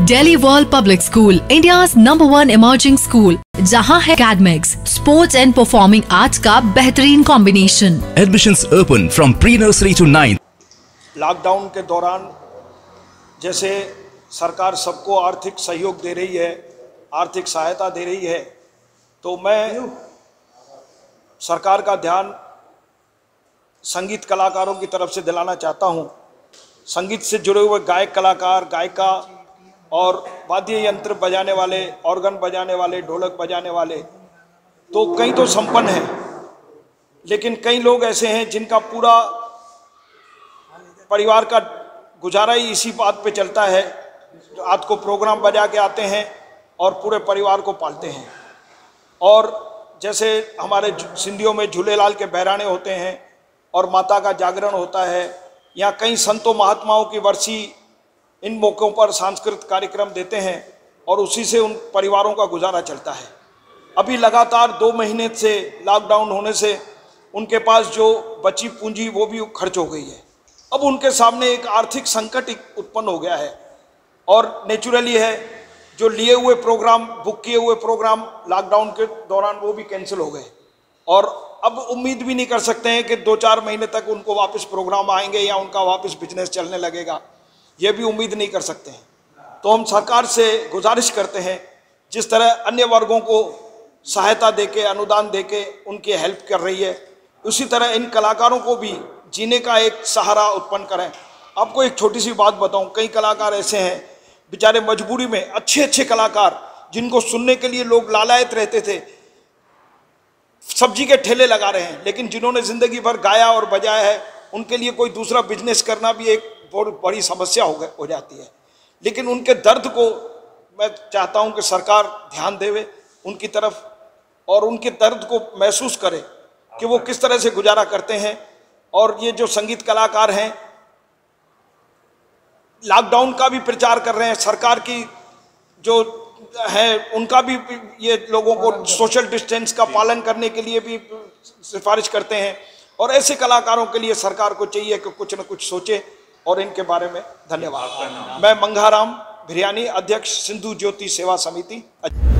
Delhi world public school, India's #1 emerging school, जहां है academics, sports and performing arts का बेहतरीन combination. Admissions open from pre-nursery to 9th। Lockdown के दौरान जैसे सरकार सबको आर्थिक सहयोग दे रही है, आर्थिक सहायता दे रही है, तो मैं सरकार का ध्यान संगीत कलाकारों की तरफ से दिलाना चाहता हूं। संगीत से जुड़े हुए गायक कलाकार, गायिका और वाद्य यंत्र बजाने वाले, ऑर्गन बजाने वाले, ढोलक बजाने वाले, तो कई तो संपन्न हैं, लेकिन कई लोग ऐसे हैं जिनका पूरा परिवार का गुजारा ही इसी बात पे चलता है। रात को प्रोग्राम बजा के आते हैं और पूरे परिवार को पालते हैं। और जैसे हमारे सिंधियों में झूलेलाल के बहराने होते हैं और माता का जागरण होता है, या कई संतों महात्माओं की वर्षी इन मौक़ों पर सांस्कृतिक कार्यक्रम देते हैं और उसी से उन परिवारों का गुजारा चलता है। अभी लगातार 2 महीने से लॉकडाउन होने से उनके पास जो बची पूंजी वो भी खर्च हो गई है। अब उनके सामने एक आर्थिक संकट उत्पन्न हो गया है और नेचुरली है, जो लिए हुए प्रोग्राम, बुक किए हुए प्रोग्राम लॉकडाउन के दौरान वो भी कैंसिल हो गए और अब उम्मीद भी नहीं कर सकते हैं कि 2-4 महीने तक उनको वापस प्रोग्राम आएंगे या उनका वापस बिजनेस चलने लगेगा, ये भी उम्मीद नहीं कर सकते हैं। तो हम सरकार से गुजारिश करते हैं, जिस तरह अन्य वर्गों को सहायता देके, अनुदान देके उनकी हेल्प कर रही है, उसी तरह इन कलाकारों को भी जीने का एक सहारा उत्पन्न करें। आपको एक छोटी सी बात बताऊं, कई कलाकार ऐसे हैं बेचारे मजबूरी में, अच्छे कलाकार जिनको सुनने के लिए लोग लालायत रहते थे, सब्जी के ठेले लगा रहे हैं, लेकिन जिन्होंने जिंदगी भर गाया और बजाया है, उनके लिए कोई दूसरा बिजनेस करना भी एक बहुत बड़ी समस्या हो जाती है। लेकिन उनके दर्द को मैं चाहता हूं कि सरकार ध्यान देवे उनकी तरफ और उनके दर्द को महसूस करे कि वो किस तरह से गुजारा करते हैं। और ये जो संगीत कलाकार हैं, लॉकडाउन का भी प्रचार कर रहे हैं, सरकार की जो है उनका भी ये लोगों को सोशल डिस्टेंस का पालन करने के लिए भी सिफारिश करते हैं। और ऐसे कलाकारों के लिए सरकार को चाहिए कि कुछ न कुछ सोचे और इनके बारे में। धन्यवाद। मैं मंगाराम भिरियानी, अध्यक्ष सिंधु ज्योति सेवा समिति।